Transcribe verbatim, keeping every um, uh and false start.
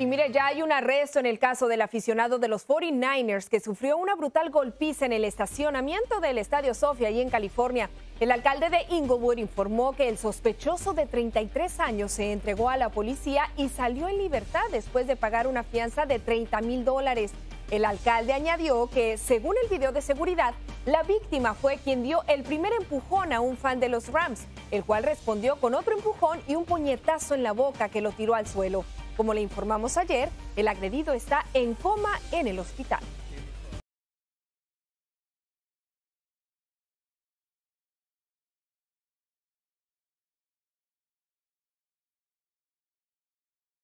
Y mire, ya hay un arresto en el caso del aficionado de los cuarenta y nueve ers que sufrió una brutal golpiza en el estacionamiento del Estadio SoFi, ahí en California. El alcalde de Inglewood informó que el sospechoso de treinta y tres años se entregó a la policía y salió en libertad después de pagar una fianza de treinta mil dólares. El alcalde añadió que, según el video de seguridad, la víctima fue quien dio el primer empujón a un fan de los Rams, el cual respondió con otro empujón y un puñetazo en la boca que lo tiró al suelo. Como le informamos ayer, el agredido está en coma en el hospital.